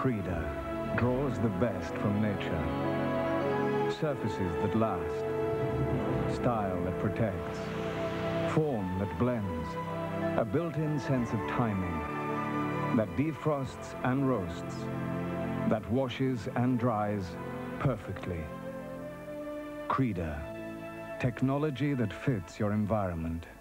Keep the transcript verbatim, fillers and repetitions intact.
Creda draws the best from nature. Surfaces that last, style that protects, form that blends, a built-in sense of timing that defrosts and roasts, that washes and dries perfectly. Creda, technology that fits your environment.